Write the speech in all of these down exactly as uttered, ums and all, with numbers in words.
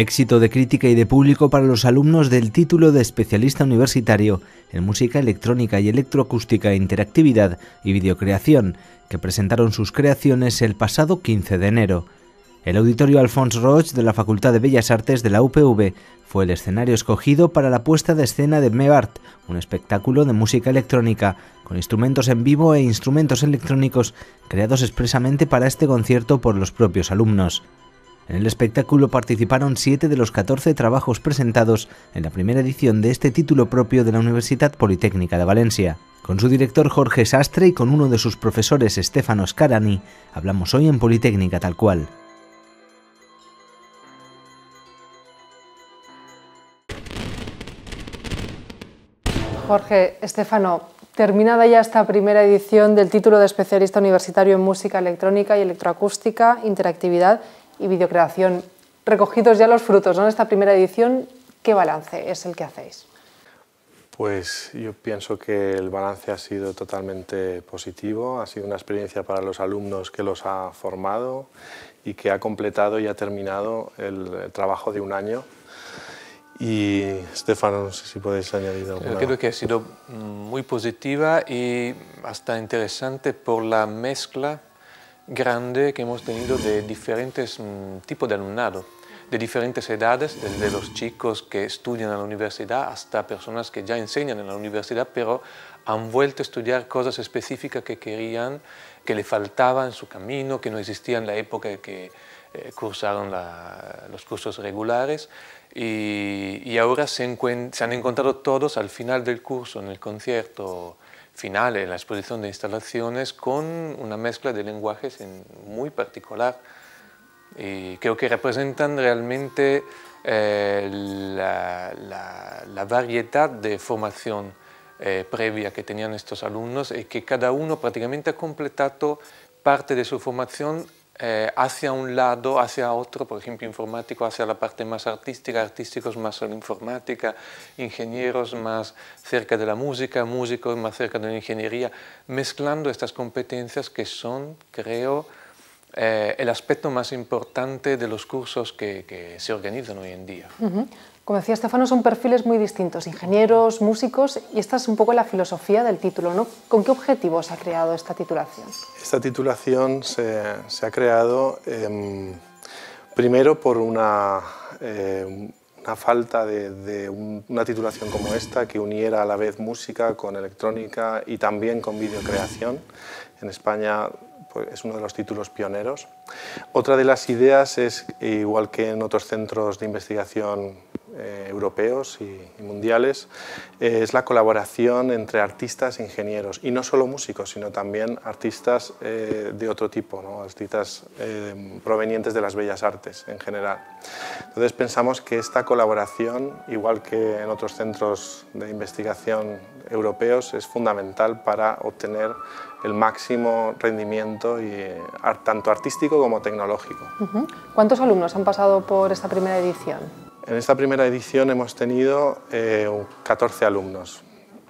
Éxito de crítica y de público para los alumnos del título de especialista universitario en música electrónica y electroacústica, interactividad y videocreación, que presentaron sus creaciones el pasado quince de enero. El Auditorio Alfons Roig de la Facultad de Bellas Artes de la U P V fue el escenario escogido para la puesta de escena de MEART, un espectáculo de música electrónica con instrumentos en vivo e instrumentos electrónicos creados expresamente para este concierto por los propios alumnos. En el espectáculo participaron siete de los catorce trabajos presentados en la primera edición de este título propio de la Universitat Politécnica de Valencia. Con su director Jorge Sastre y con uno de sus profesores Stefano Scarani, hablamos hoy en Politécnica Tal Cual. Jorge, Stefano, terminada ya esta primera edición del título de especialista universitario en música electrónica y electroacústica, interactividad y videocreación. Recogidos ya los frutos, ¿no?, de esta primera edición, ¿qué balance es el que hacéis? Pues yo pienso que el balance ha sido totalmente positivo, ha sido una experiencia para los alumnos que los ha formado y que ha completado y ha terminado el, el trabajo de un año. Y Stefano, no sé si podéis añadir algo. Yo creo que ha sido muy positiva y hasta interesante por la mezcla grande que hemos tenido de diferentes mm, tipos de alumnado, de diferentes edades, desde los chicos que estudian en la universidad hasta personas que ya enseñan en la universidad, pero han vuelto a estudiar cosas específicas que querían, que le faltaban en su camino, que no existían en la época en que eh, cursaron la, los cursos regulares. Y, y ahora se, se han encontrado todos al final del curso, en el concierto final, en la exposición de instalaciones, con una mezcla de lenguajes en, muy particular. Y creo que representan realmente eh, la, la, la variedad de formación eh, previa que tenían estos alumnos y que cada uno prácticamente ha completado parte de su formación Eh, hacia un lado, hacia otro, por ejemplo, informático hacia la parte más artística, artísticos más a la informática, ingenieros más cerca de la música, músicos más cerca de la ingeniería, mezclando estas competencias que son, creo, eh, el aspecto más importante de los cursos que, que se organizan hoy en día. Uh-huh. Como decía Stefano, son perfiles muy distintos, ingenieros, músicos, y esta es un poco la filosofía del título, ¿no? ¿Con qué objetivo se ha creado esta titulación? Esta titulación se, se ha creado eh, primero por una, eh, una falta de, de un, una titulación como esta que uniera a la vez música con electrónica y también con videocreación. En España pues, es uno de los títulos pioneros. Otra de las ideas es, igual que en otros centros de investigación Eh, europeos y, y mundiales, eh, es la colaboración entre artistas e ingenieros, y no solo músicos, sino también artistas eh, de otro tipo, ¿no? Artistas eh, provenientes de las bellas artes en general. Entonces pensamos que esta colaboración, igual que en otros centros de investigación europeos, es fundamental para obtener el máximo rendimiento, y, tanto artístico como tecnológico. Uh-huh. ¿Cuántos alumnos han pasado por esta primera edición? En esta primera edición hemos tenido eh, catorce alumnos,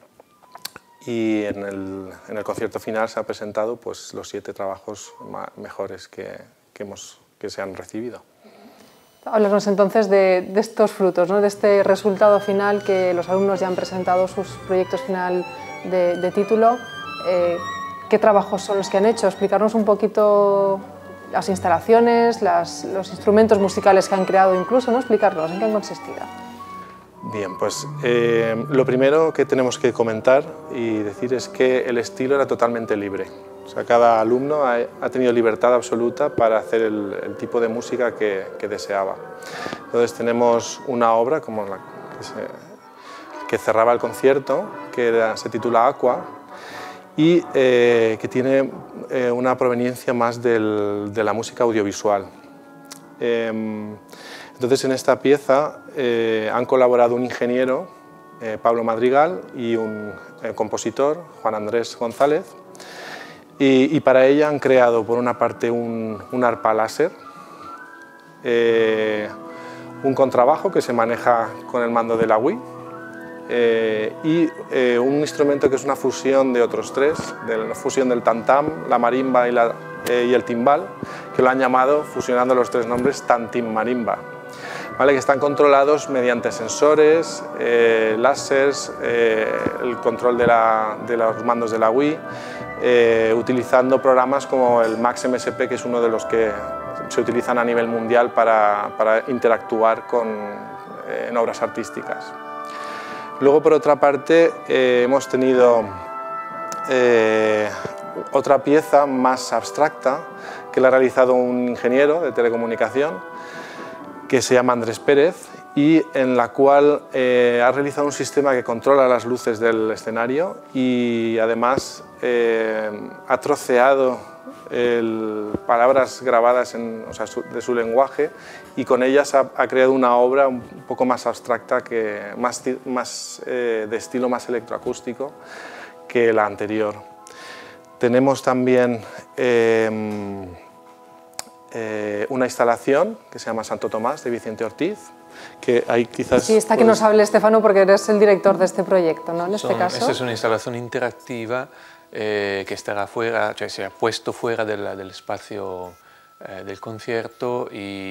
y en el, en el concierto final se han presentado pues, los siete trabajos mejores que, que, hemos, que se han recibido. Háblanos entonces de, de estos frutos, ¿no?, de este resultado final, que los alumnos ya han presentado sus proyectos final de, de título. Eh, ¿Qué trabajos son los que han hecho? Explicarnos un poquito las instalaciones, las, los instrumentos musicales que han creado incluso, ¿no? Explicarnos en qué han consistido. Bien, pues eh, lo primero que tenemos que comentar y decir es que el estilo era totalmente libre. O sea, cada alumno ha, ha tenido libertad absoluta para hacer el, el tipo de música que, que deseaba. Entonces tenemos una obra como la que, se, que cerraba el concierto, que era, se titula Aqua, y eh, que tiene eh, una proveniencia más del, de la música audiovisual. Eh, entonces en esta pieza eh, han colaborado un ingeniero, eh, Pablo Madrigal, y un eh, compositor, Juan Andrés González, y, y para ella han creado por una parte un, un arpa láser, eh, un contrabajo que se maneja con el mando de la Wii, Eh, y eh, un instrumento que es una fusión de otros tres, de la fusión del tam-tam, la marimba y, la, eh, y el timbal, que lo han llamado, fusionando los tres nombres, Tantim Marimba. ¿vale? Que están controlados mediante sensores, eh, láseres, eh, el control de, la, de los mandos de la Wii, eh, utilizando programas como el Max M S P, que es uno de los que se utilizan a nivel mundial para, para interactuar con, eh, en obras artísticas. Luego, por otra parte, eh, hemos tenido eh, otra pieza más abstracta que la ha realizado un ingeniero de telecomunicación que se llama Andrés Pérez y en la cual eh, ha realizado un sistema que controla las luces del escenario y además eh, ha troceado el, palabras grabadas en, o sea, su, de su lenguaje y con ellas ha, ha creado una obra un poco más abstracta, que, más, más, eh, de estilo más electroacústico que la anterior. Tenemos también eh, eh, una instalación que se llama Santo Tomás, de Vicente Ortiz, que hay quizás... Sí, está que nos hable Estefano porque eres el director de este proyecto, ¿no? En este Son, caso. Esta es una instalación interactiva eh, que estará fuera, cioè se ha puesto fuera del, del espacio eh, del concierto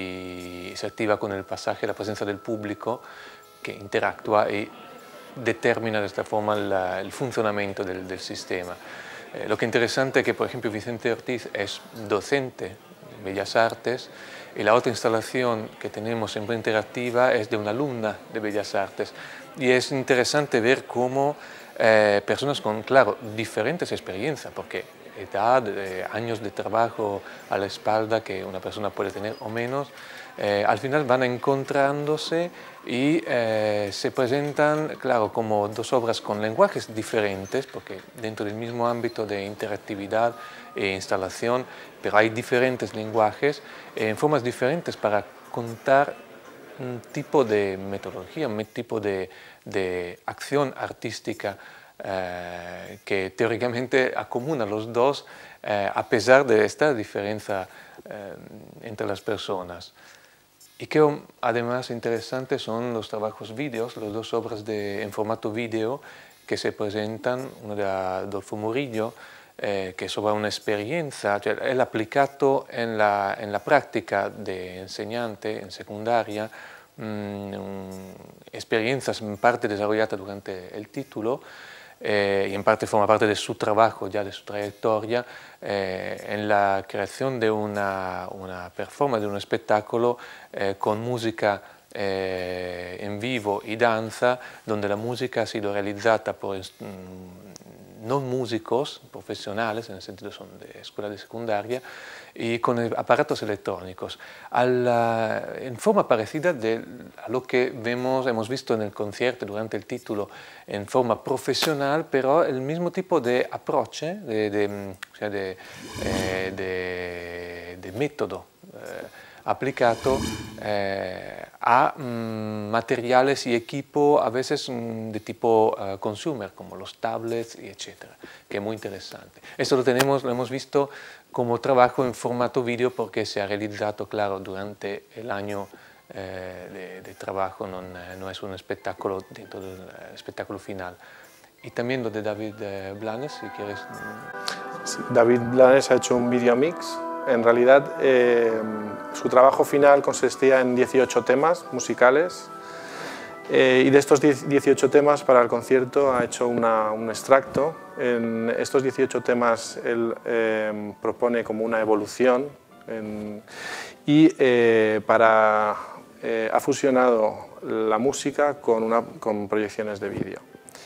y se activa con el pasaje, la presencia del público que interactúa y determina de esta forma la, el funcionamiento del, del sistema. Eh, lo que es interesante es que, por ejemplo, Vicente Ortiz es docente de Bellas Artes y la otra instalación que tenemos siempre interactiva es de una alumna de Bellas Artes. Y es interesante ver cómo eh, personas con, claro, diferentes experiencias, porque edad, eh, años de trabajo a la espalda que una persona puede tener o menos, eh, al final van encontrándose y eh, se presentan, claro, como dos obras con lenguajes diferentes, porque dentro del mismo ámbito de interactividad e instalación, pero hay diferentes lenguajes eh, en formas diferentes para contar un tipo de metodología, un tipo de, de acción artística eh, que teóricamente acomuna los dos eh, a pesar de esta diferencia eh, entre las personas. Y que además interesante son los trabajos vídeos, las dos obras de, en formato vídeo que se presentan, una de Adolfo Murillo, eh, que es sobre una experiencia, cioè, él aplicado en la, en la práctica de enseñante en secundaria, mmm, experiencias en parte desarrolladas durante el título, Eh, y en parte forma parte de su trabajo, ya de su trayectoria, eh, en la creación de una, una performance, de un espectáculo eh, con música eh, en vivo y danza, donde la música ha sido realizada por mm, no músicos profesionales, en el sentido son de escuela de secundaria, y con aparatos electrónicos, a la, en forma parecida de, a lo que vemos, hemos visto en el concierto durante el título, en forma profesional, pero el mismo tipo de approach, de, de, o sea, de, eh, de, de método eh, aplicado eh, a mm, materiales y equipo a veces mm, de tipo uh, consumer, como los tablets y etcétera, que es muy interesante. Esto lo tenemos, lo hemos visto como trabajo en formato vídeo porque se ha realizado, claro, durante el año eh, de, de trabajo, no, no es un espectáculo dentro del espectáculo final. Y también lo de David eh, Blanes, si quieres. Sí, David Blanes ha hecho un videomix. En realidad, eh, su trabajo final consistía en dieciocho temas musicales eh, y de estos dieciocho temas para el concierto ha hecho una, un extracto. En estos dieciocho temas él eh, propone como una evolución en, y eh, para, eh, ha fusionado la música con, una, con proyecciones de vídeo.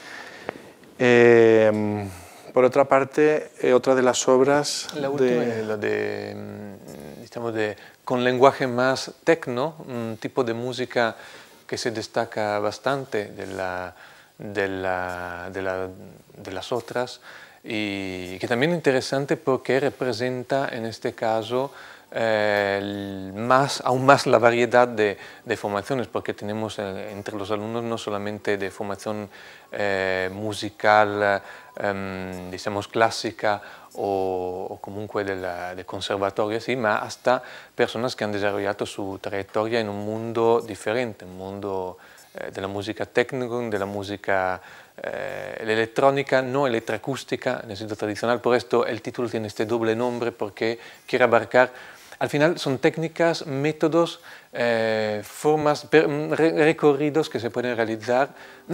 Eh, Por otra parte, eh, otra de las obras... La última de... es la de, digamos de, con lenguaje más tecno, un tipo de música que se destaca bastante de, la, de, la, de, la, de las otras y que también es interesante porque representa en este caso Eh, más, aún más la variedad de, de formaciones, porque tenemos eh, entre los alumnos no solamente de formación eh, musical, eh, digamos clásica o, o comunque de, la, de conservatorio, sí, ma hasta personas que han desarrollado su trayectoria en un mundo diferente, un mundo eh, de la música técnica, de la música eh, electrónica, no electroacústica en el sentido tradicional. Por esto el título tiene este doble nombre porque quiere abarcar al final son técnicas, métodos, eh, formas, per, re, recorridos que se pueden realizar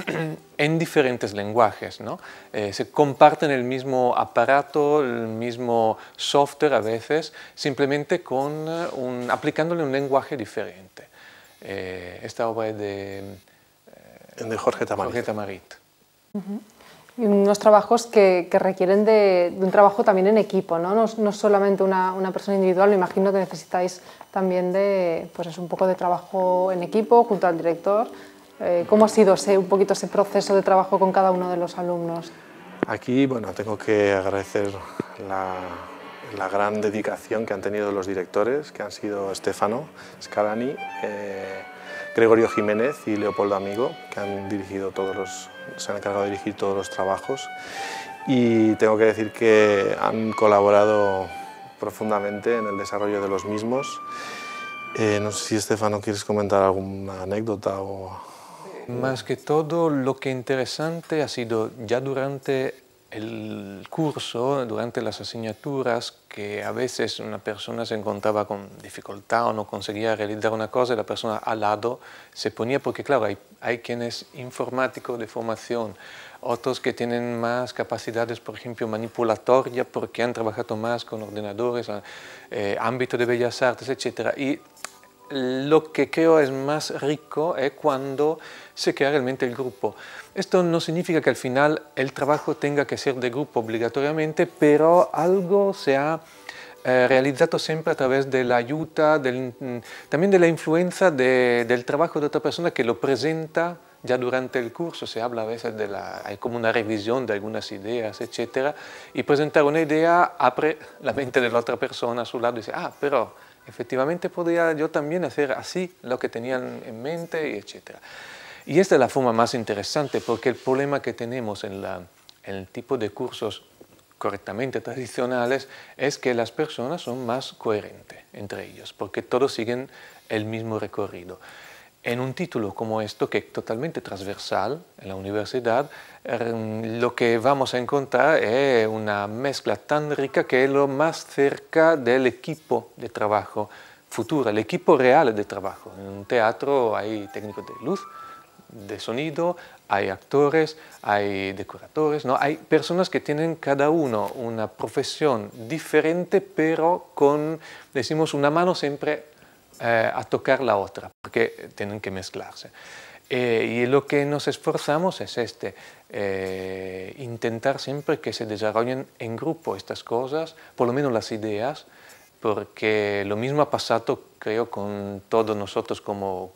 en diferentes lenguajes, ¿no? Eh, se comparten el mismo aparato, el mismo software a veces, simplemente con un, aplicándole un lenguaje diferente. Eh, esta obra es de, eh, de Jorge Tamarit. Jorge Tamarit. Uh-huh. Y unos trabajos que, que requieren de, de un trabajo también en equipo, ¿no? No, no solamente una, una persona individual, me imagino que necesitáis también de, pues es un poco de trabajo en equipo junto al director. Eh, ¿Cómo ha sido ese, un poquito ese proceso de trabajo con cada uno de los alumnos? Aquí, bueno, tengo que agradecer la, la gran dedicación que han tenido los directores, que han sido Stefano Scalani, eh, Gregorio Jiménez y Leopoldo Amigo, que han dirigido todos los, se han encargado de dirigir todos los trabajos, y tengo que decir que han colaborado profundamente en el desarrollo de los mismos. Eh, no sé si, Stefano, quieres comentar alguna anécdota o... Más que todo, lo que interesante ha sido ya durante el curso, durante las asignaturas, que a veces una persona se encontraba con dificultad o no conseguía realizar una cosa y la persona al lado se ponía, porque claro, hay, hay quienes informáticos de formación, otros que tienen más capacidades, por ejemplo, manipulatorias, porque han trabajado más con ordenadores, eh, ámbito de bellas artes, etcétera. Y lo que creo es más rico es cuando se crea realmente el grupo. Esto no significa que al final el trabajo tenga que ser de grupo obligatoriamente, pero algo se ha eh, realizado siempre a través de la ayuda, del, también de la influencia de, del trabajo de otra persona que lo presenta ya durante el curso. Se habla a veces de la, hay como una revisión de algunas ideas, etcétera, y presentar una idea abre la mente de la otra persona a su lado y dice, ah, pero efectivamente podría yo también hacer así lo que tenían en mente, etcétera. Y esta es la forma más interesante, porque el problema que tenemos en, la, en el tipo de cursos correctamente tradicionales es que las personas son más coherentes entre ellos, porque todos siguen el mismo recorrido. En un título como esto, que es totalmente transversal en la universidad, lo que vamos a encontrar es una mezcla tan rica que es lo más cerca del equipo de trabajo futuro, el equipo real de trabajo. En un teatro hay técnicos de luz, de sonido, hay actores, hay decoradores, ¿no? Hay personas que tienen cada uno una profesión diferente, pero con, decimos, una mano siempre eh, a tocar la otra, porque tienen que mezclarse. Eh, y lo que nos esforzamos es este, eh, intentar siempre que se desarrollen en grupo estas cosas, por lo menos las ideas, porque lo mismo ha pasado, creo, con todos nosotros como...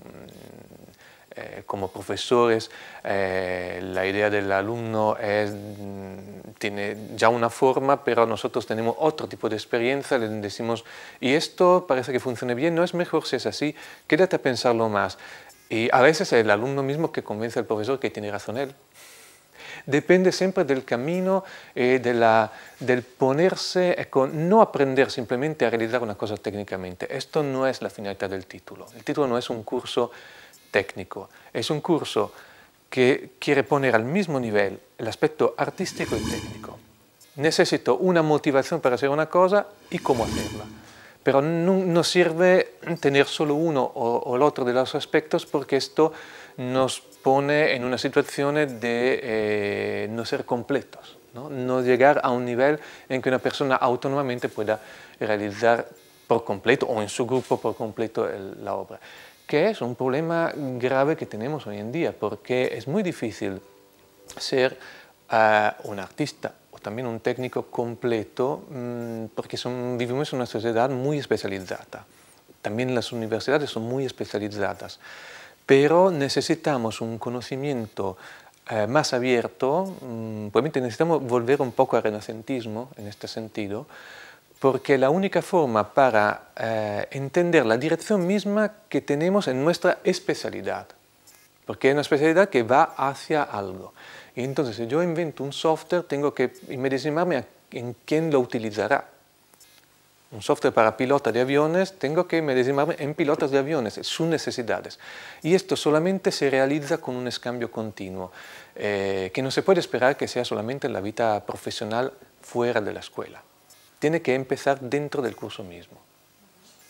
Eh, como profesores, eh, la idea del alumno es, tiene ya una forma, pero nosotros tenemos otro tipo de experiencia, le decimos, y esto parece que funcione bien, no es mejor si es así, quédate a pensarlo más. Y a veces es el alumno mismo que convence al profesor que tiene razón él. Depende siempre del camino, eh, de la, del ponerse, con no aprender simplemente a realizar una cosa técnicamente. Esto no es la finalidad del título. El título no es un curso técnico, es un curso que quiere poner al mismo nivel el aspecto artístico y técnico. Necesito una motivación para hacer una cosa y cómo hacerla. Pero no, no sirve tener solo uno o, o el otro de los aspectos, porque esto nos pone en una situación de eh, no ser completos, ¿no? No llegar a un nivel en que una persona autónomamente pueda realizar por completo o en su grupo por completo el, la obra. Que es un problema grave que tenemos hoy en día, porque es muy difícil ser uh, un artista o también un técnico completo, mmm, porque son, vivimos en una sociedad muy especializada. También las universidades son muy especializadas, pero necesitamos un conocimiento uh, más abierto, mmm, probablemente necesitamos volver un poco al renacentismo en este sentido, porque la única forma para eh, entender la dirección misma que tenemos en nuestra especialidad, porque es una especialidad que va hacia algo. Y entonces, si yo invento un software, tengo que imaginarme en quién lo utilizará. Un software para pilotos de aviones, tengo que imaginarme en pilotos de aviones, sus necesidades. Y esto solamente se realiza con un cambio continuo, eh, que no se puede esperar que sea solamente en la vida profesional fuera de la escuela. Tiene que empezar dentro del curso mismo.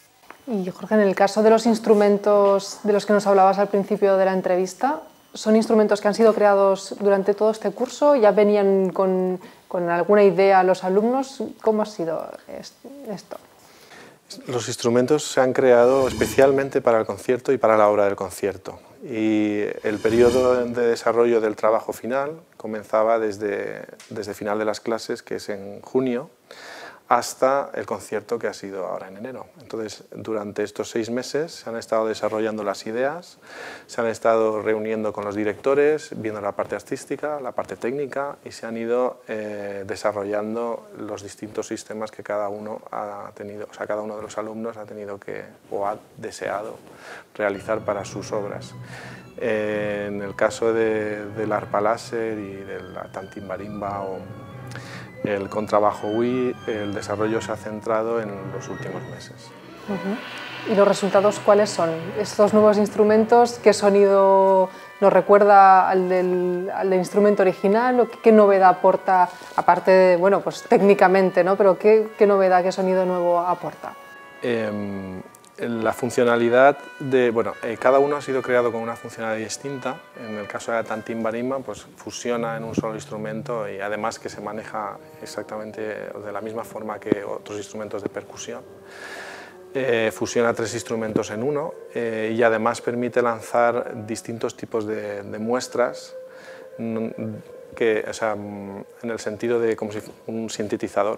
Y Jorge, en el caso de los instrumentos de los que nos hablabas al principio de la entrevista, ¿son instrumentos que han sido creados durante todo este curso? ¿Ya venían con, con alguna idea los alumnos? ¿Cómo ha sido esto? Los instrumentos se han creado especialmente para el concierto y para la obra del concierto. Y el periodo de desarrollo del trabajo final comenzaba desde, desde final de las clases, que es en junio, hasta el concierto que ha sido ahora en enero. Entonces, durante estos seis meses se han estado desarrollando las ideas, se han estado reuniendo con los directores, viendo la parte artística, la parte técnica, y se han ido eh, desarrollando los distintos sistemas que cada uno ha tenido, o sea, cada uno de los alumnos ha tenido que, o ha deseado realizar para sus obras. Eh, en el caso de, del arpa láser y de la tantimbarimba o el contrabajo Wii, el desarrollo se ha centrado en los últimos meses. Uh-huh. ¿Y los resultados cuáles son? ¿Estos nuevos instrumentos, qué sonido nos recuerda al del, al del instrumento original? ¿O qué novedad aporta, aparte de, bueno, pues técnicamente, ¿no? Pero qué, qué novedad, qué sonido nuevo aporta? Eh, La funcionalidad de, bueno, eh, cada uno ha sido creado con una funcionalidad distinta. En el caso de la tantimbarimba, pues fusiona en un solo instrumento y además que se maneja exactamente de la misma forma que otros instrumentos de percusión. Eh, fusiona tres instrumentos en uno eh, y además permite lanzar distintos tipos de, de muestras, que, o sea, en el sentido de como si fuera un sintetizador.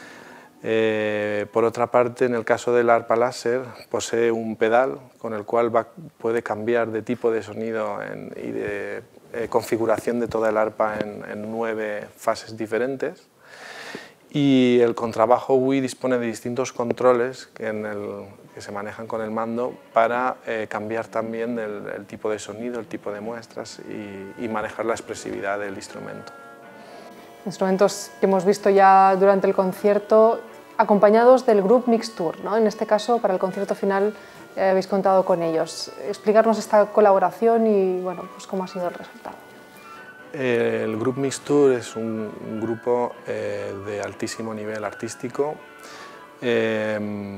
Eh, por otra parte, en el caso del arpa láser, posee un pedal con el cual va, puede cambiar de tipo de sonido en, y de eh, configuración de toda el arpa en, en nueve fases diferentes. Y el contrabajo Wii dispone de distintos controles que, en el, que se manejan con el mando para eh, cambiar también el, el tipo de sonido, el tipo de muestras y, y manejar la expresividad del instrumento. Instrumentos que hemos visto ya durante el concierto, acompañados del Group Mix Tour, ¿no? En este caso, para el concierto final, eh, habéis contado con ellos. Explicarnos esta colaboración y, bueno, pues cómo ha sido el resultado. El Group Mix Tour es un, un grupo eh, de altísimo nivel artístico. Eh,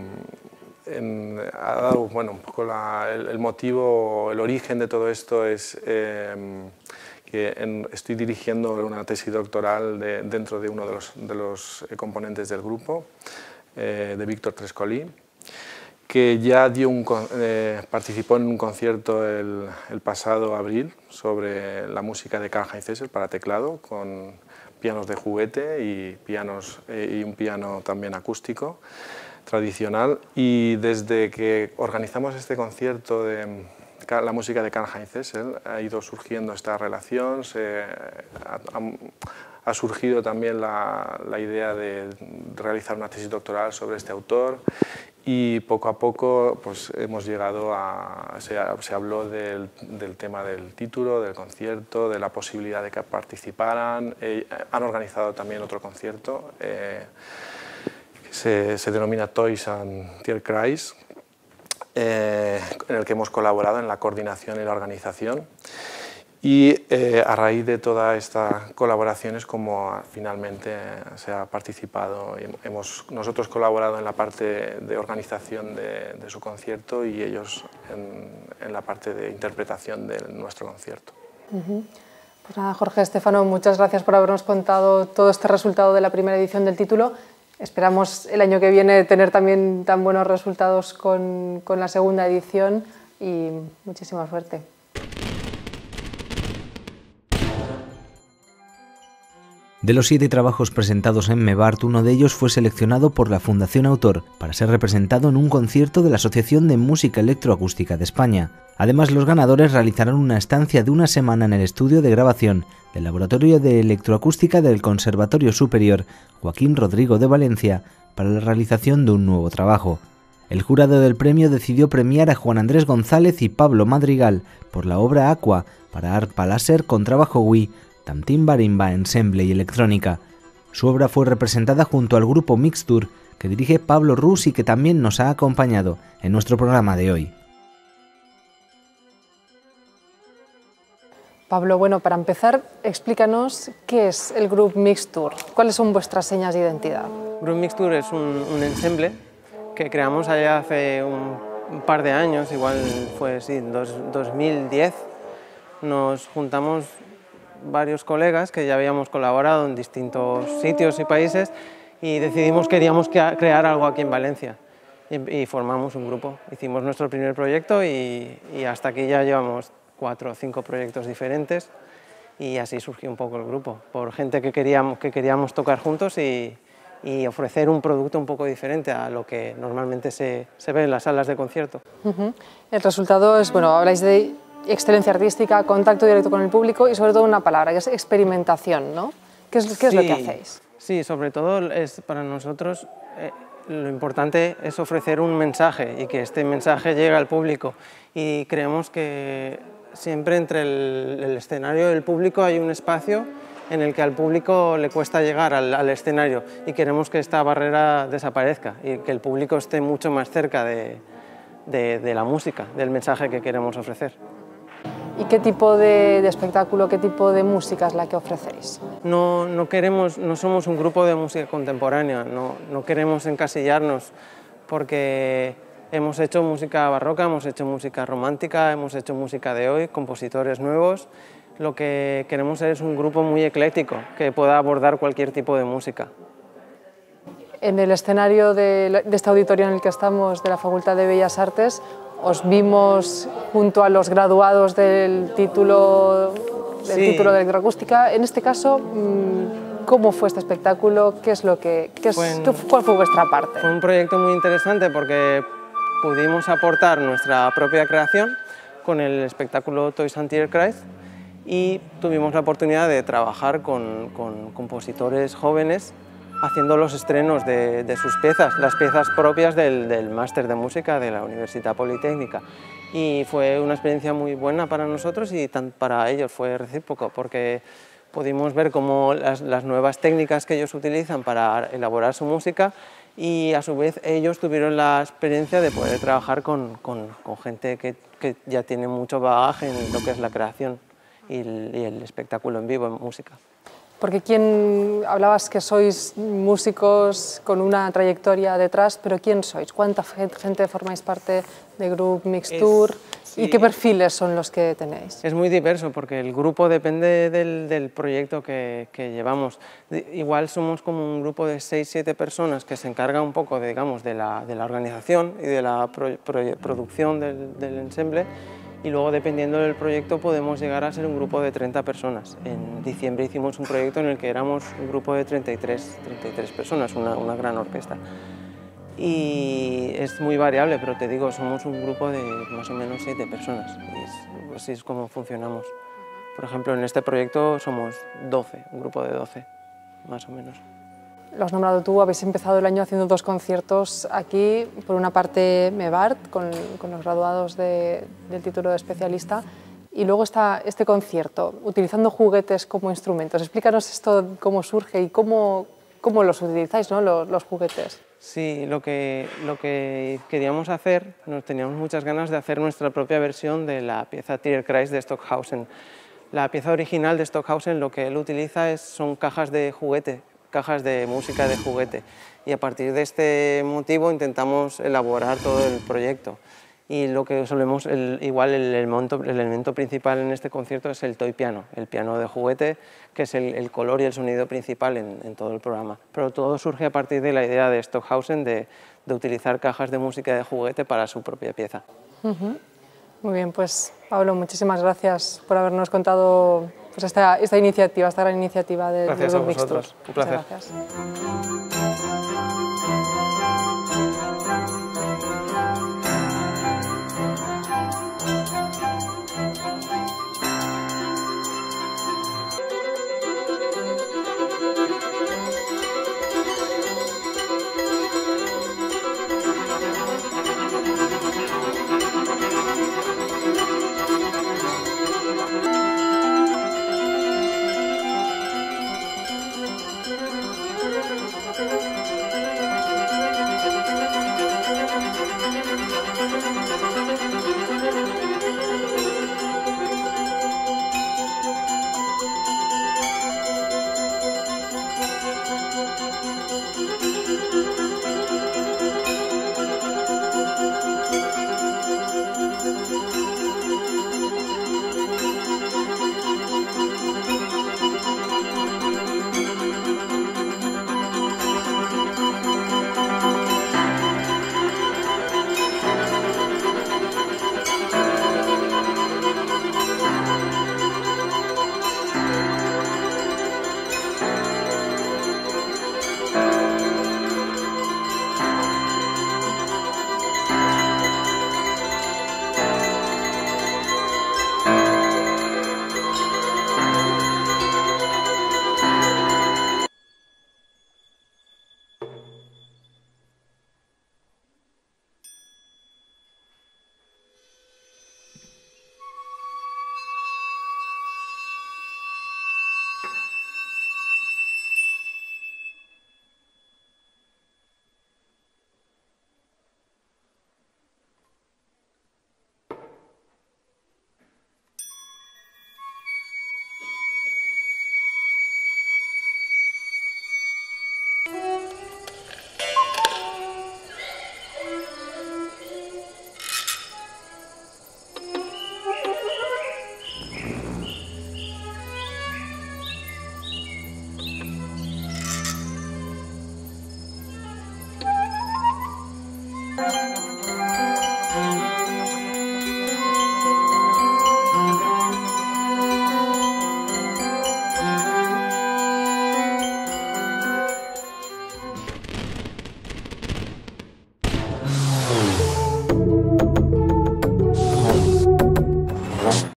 en, ha dado, bueno, un poco la, el, el motivo, el origen de todo esto es eh, que en, estoy dirigiendo una tesis doctoral de, dentro de uno de los, de los componentes del grupo, eh, de Víctor Trescolí, que ya dio un, eh, participó en un concierto el, el pasado abril sobre la música de Karlheinz Zessel para teclado, con pianos de juguete y, pianos, eh, y un piano también acústico tradicional. Y desde que organizamos este concierto de la música de Karlheinz Zessel ha ido surgiendo esta relación, se, ha, ha surgido también la, la idea de realizar una tesis doctoral sobre este autor y poco a poco pues, hemos llegado a... se, se habló del, del tema del título, del concierto, de la posibilidad de que participaran. Eh, han organizado también otro concierto, eh, que se, se denomina Toys and Tierkreis, Eh, en el que hemos colaborado en la coordinación y la organización, y eh, a raíz de toda esta colaboración es como finalmente se ha participado. Hemos nosotros colaborado en la parte de organización de, de su concierto y ellos en, en la parte de interpretación de nuestro concierto. Uh-huh. Pues nada, Jorge, Estéfano, muchas gracias por habernos contado todo este resultado de la primera edición del título. Esperamos el año que viene tener también tan buenos resultados con, con la segunda edición y muchísima suerte. De los siete trabajos presentados en MEBART, uno de ellos fue seleccionado por la Fundación Autor para ser representado en un concierto de la Asociación de Música Electroacústica de España. Además, los ganadores realizarán una estancia de una semana en el estudio de grabación del Laboratorio de Electroacústica del Conservatorio Superior Joaquín Rodrigo de Valencia para la realización de un nuevo trabajo. El jurado del premio decidió premiar a Juan Andrés González y Pablo Madrigal por la obra Aqua para arpa láser, contrabajo Wii, tantimbarimba, ensemble y electrónica. Su obra fue representada junto al grupo Mixtur, que dirige Pablo Rus y que también nos ha acompañado en nuestro programa de hoy. Pablo, bueno, para empezar, explícanos qué es el Group Mixtur, cuáles son vuestras señas de identidad. Group Mixtur es un, un ensemble que creamos allá hace un, un par de años, igual fue sí, en dos mil diez, nos juntamos varios colegas que ya habíamos colaborado en distintos sitios y países y decidimos que queríamos crear algo aquí en Valencia y, y formamos un grupo. Hicimos nuestro primer proyecto y, y hasta aquí ya llevamos cuatro o cinco proyectos diferentes y así surgió un poco el grupo, por gente que queríamos, que queríamos tocar juntos y, y ofrecer un producto un poco diferente a lo que normalmente se, se ve en las salas de concierto. Uh-huh. El resultado es, bueno, habláis de excelencia artística, contacto directo con el público y sobre todo una palabra, que es experimentación, ¿no? ¿Qué es, qué es sí, lo que hacéis? Sí, sobre todo es para nosotros eh, lo importante es ofrecer un mensaje y que este mensaje llegue al público y creemos que siempre entre el, el escenario y el público hay un espacio en el que al público le cuesta llegar al, al escenario y queremos que esta barrera desaparezca y que el público esté mucho más cerca de, de, de la música, del mensaje que queremos ofrecer. ¿Y qué tipo de, de espectáculo, qué tipo de música es la que ofrecéis? No, no, queremos, no somos un grupo de música contemporánea, no, no queremos encasillarnos porque hemos hecho música barroca, hemos hecho música romántica, hemos hecho música de hoy, compositores nuevos. Lo que queremos es un grupo muy ecléctico que pueda abordar cualquier tipo de música. En el escenario de, de este auditorio en el que estamos, de la Facultad de Bellas Artes, os vimos junto a los graduados del título, del sí. título de electroacústica. En este caso, ¿cómo fue este espectáculo? ¿Qué es lo que, qué es, fue en, ¿Cuál fue vuestra parte? Fue un proyecto muy interesante porque pudimos aportar nuestra propia creación con el espectáculo Toys Antichrist y tuvimos la oportunidad de trabajar con, con compositores jóvenes haciendo los estrenos de, de sus piezas, las piezas propias del, del máster de música de la Universidad Politécnica. Y fue una experiencia muy buena para nosotros y tan, para ellos fue recíproco, porque pudimos ver cómo las, las nuevas técnicas que ellos utilizan para elaborar su música y a su vez ellos tuvieron la experiencia de poder trabajar con, con, con gente que, que ya tiene mucho bagaje en lo que es la creación y el, y el espectáculo en vivo en música. Porque quién, hablabas que sois músicos con una trayectoria detrás, pero ¿quién sois? ¿Cuánta gente formáis parte de Group Mixture? Sí. ¿Y qué perfiles son los que tenéis? Es muy diverso porque el grupo depende del, del proyecto que, que llevamos. Igual somos como un grupo de seis siete personas que se encargan un poco de, digamos, de, la, de la organización y de la pro, pro, producción del, del ensemble. Y luego, dependiendo del proyecto, podemos llegar a ser un grupo de treinta personas. En diciembre hicimos un proyecto en el que éramos un grupo de treinta y tres personas, una, una gran orquesta. Y es muy variable, pero te digo, somos un grupo de más o menos siete personas. Y es, así es como funcionamos. Por ejemplo, en este proyecto somos doce, un grupo de doce, más o menos. Lo has nombrado tú, habéis empezado el año haciendo dos conciertos aquí, por una parte Mebart, con, con los graduados de, del título de especialista, y luego está este concierto, utilizando juguetes como instrumentos. Explícanos esto, cómo surge y cómo, cómo los utilizáis, ¿no? los, los juguetes. Sí, lo que, lo que queríamos hacer, nos teníamos muchas ganas de hacer nuestra propia versión de la pieza Tierkreis de Stockhausen. La pieza original de Stockhausen lo que él utiliza es, son cajas de juguete, cajas de música de juguete, y a partir de este motivo intentamos elaborar todo el proyecto. Y lo que solemos, el, igual el elemento, el elemento principal en este concierto es el toy piano, el piano de juguete, que es el, el color y el sonido principal en, en todo el programa. Pero todo surge a partir de la idea de Stockhausen de, de utilizar cajas de música de juguete para su propia pieza. Uh-huh. Muy bien, pues Pablo, muchísimas gracias por habernos contado pues, esta, esta iniciativa, esta gran iniciativa de Gracias de a vosotros, un placer. Muchas gracias.